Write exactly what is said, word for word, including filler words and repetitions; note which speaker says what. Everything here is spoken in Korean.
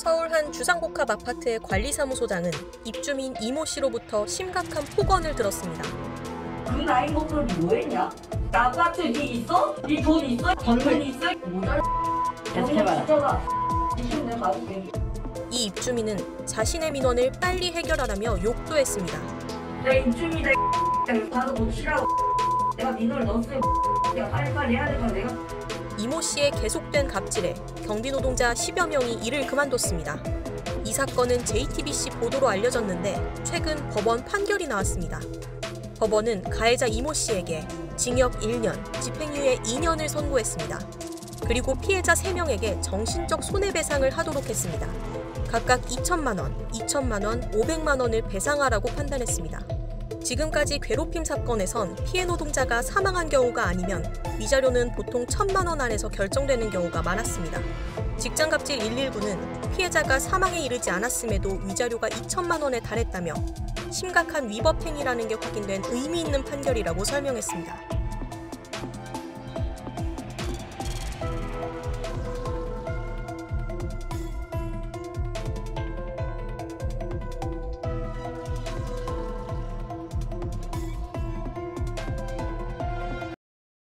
Speaker 1: 서울 한 주상복합 아파트의 관리사무소장은 입주민 이모 씨로부터 심각한 폭언을 들었습니다.
Speaker 2: 그 나이 먹고는 뭐했냐? 나 아파트 니 있어? 니 돈 있어? 돈 있어? 모자 계속해봐라. 지금 내가 봐줄게.
Speaker 1: 이 입주민은 자신의 민원을 빨리 해결하라며 욕도 했습니다.
Speaker 2: 내 입주민이다. 가서 못 치라고. 내가 민원을 넣었어요. 내가 빨리빨리 해야 되잖아 내가.
Speaker 1: 이모 씨의 계속된 갑질에 경비 노동자 십여 명이 일을 그만뒀습니다. 이 사건은 제이티비씨 보도로 알려졌는데 최근 법원 판결이 나왔습니다. 법원은 가해자 이모 씨에게 징역 일 년, 집행유예 이 년을 선고했습니다. 그리고 피해자 세 명에게 정신적 손해배상을 하도록 했습니다. 각각 이천만 원, 이천만 원, 오백만 원을 배상하라고 판단했습니다. 지금까지 괴롭힘 사건에선 피해 노동자가 사망한 경우가 아니면 위자료는 보통 천만 원 안에서 결정되는 경우가 많았습니다. 직장갑질 일일구는 피해자가 사망에 이르지 않았음에도 위자료가 이천만 원에 달했다며 심각한 위법 행위라는 게 확인된 의미 있는 판결이라고 설명했습니다.